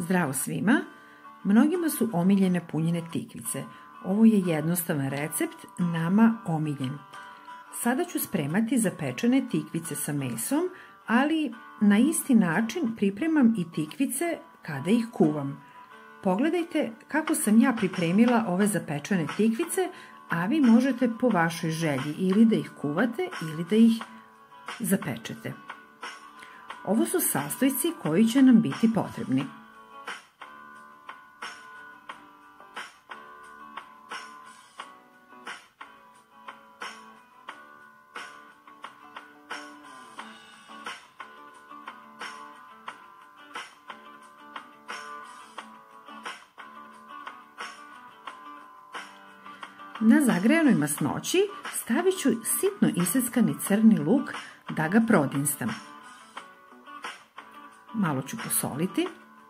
Zdravo svima! Mnogima su omiljene punjene tikvice. Ovo je jednostavan recept, nama omiljen. Sada ću spremati zapečene tikvice sa mesom, ali na isti način pripremam i tikvice kada ih kuvam. Pogledajte kako sam ja pripremila ove zapečene tikvice, a vi možete po vašoj želji ili da ih kuvate ili da ih zapečete. Ovo su sastojci koji će nam biti potrebni. Na zagrejanoj masnoći stavit ću sitno iseckani crni luk da ga prodinstam. Malo ću posoliti.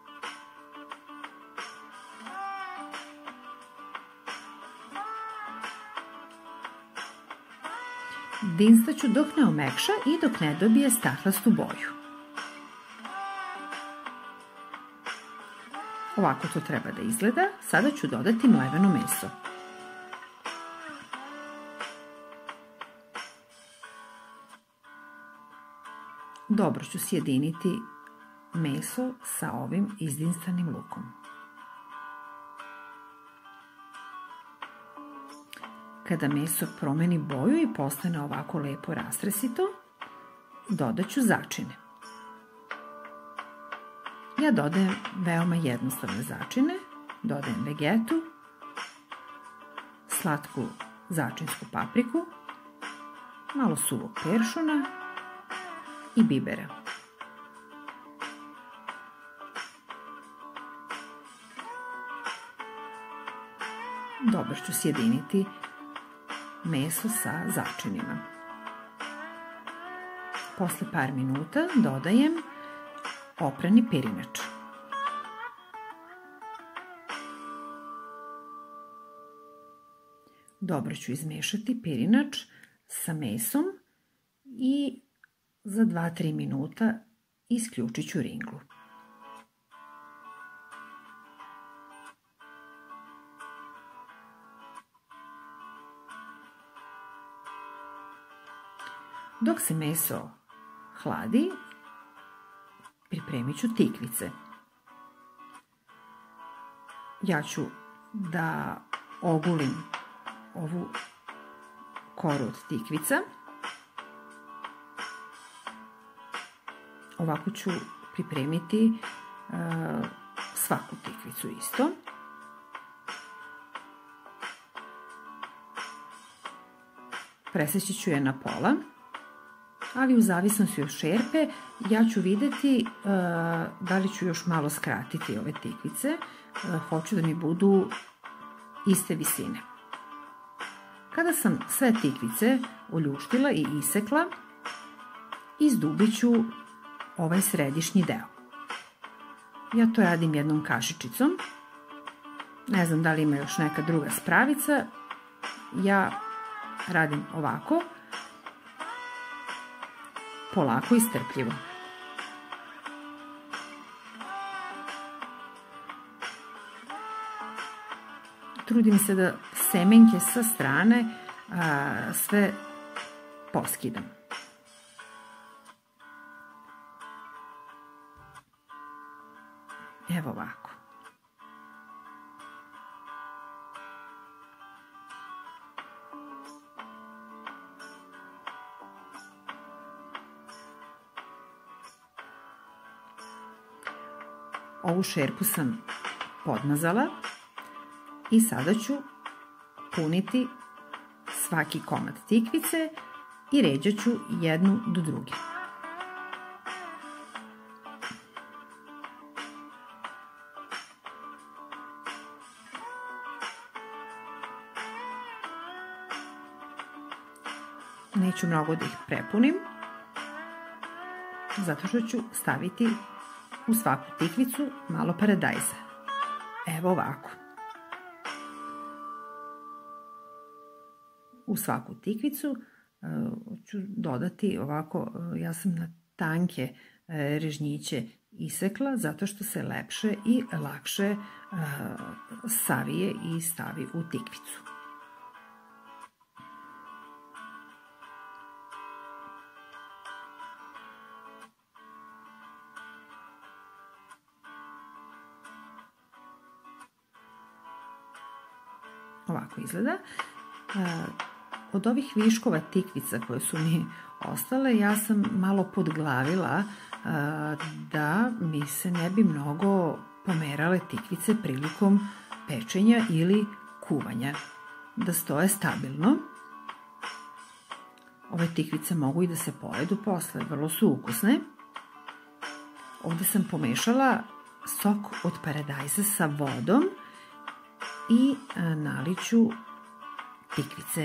Dinstat ću dok ne omekša i dok ne dobije staklastu boju. Ovako to treba da izgleda. Sada ću dodati mleveno meso. Dobro ću sjediniti meso sa ovim izdinstanim lukom. Kada meso promeni boju i postane ovako lepo rastresito, dodat ću začine. Ja dodajem veoma jednostavne začine, dodajem vegetu, slatku začinsku papriku, malo suvog peršuna i bibera. Dobro ću sjediniti meso sa začinima. Posle par minuta dodajem oprani pirinač. Dobro ću izmešati pirinač sa mesom i za 2-3 minuta isključit ću ringlu. Dok se meso hladi, pripremit ću tikvice. Ja ću da ogulim ovu koru od tikvica. Ovako ću pripremiti svaku tikvicu isto. Preseći ću je na pola, ali u zavisnosti od šerpe ja ću vidjeti da li ću još malo skratiti ove tikvice. Hoću da mi budu iste visine. Kada sam sve tikvice oljuštila i isekla, izdubit ću ovaj središnji deo. Ja to radim jednom kašičicom. Ne znam da li ima još neka druga spravica. Ja radim ovako. Polako i strpljivo. Trudim se da semenke sa strane sve poskidam. Evo ovako. Ovu šerpu sam podmazala i sada ću puniti svaki komad tikvice i ređat ću jednu do druge. Neću mnogo da ih prepunim, zato što ću staviti u svaku tikvicu malo paradajza. Evo ovako. U svaku tikvicu ću dodati ovako, ja sam na tanke režnjiće isekla zato što se lepše i lakše savije i stavi u tikvicu. Ovako izgleda. Od ovih viškova tikvica koje su mi ostale, ja sam malo podglavila da mi se ne bi mnogo pomerale tikvice prilikom pečenja ili kuvanja, da stoje stabilno. Ove tikvice mogu i da se pojedu posle, vrlo su ukusne. Ovdje sam pomešala sok od paradajza sa vodom i naliću tikvice.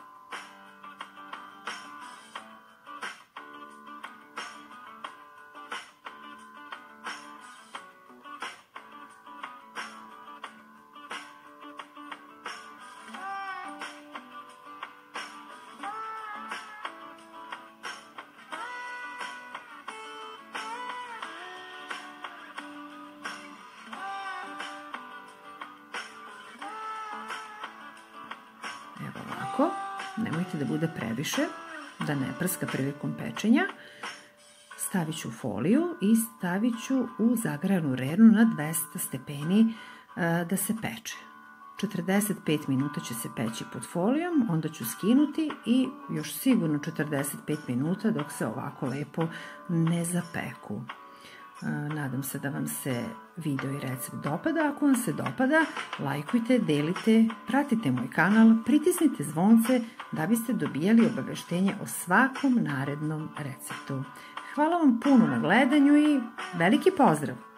Evo ovako, nemojte da bude previše, da ne prska prilikom pečenja. Stavit ću foliju i stavit ću u zagrejanu rernu na 200 stepeni da se peče. 45 minuta će se peći pod folijom, onda ću skinuti i još sigurno 45 minuta dok se ovako lepo ne zapeku. Nadam se da vam se video i recept dopada. Ako vam se dopada, lajkujte, delite, pratite moj kanal, pritisnite zvonce da biste dobijali obaveštenje o svakom narednom receptu. Hvala vam puno na gledanju i veliki pozdrav!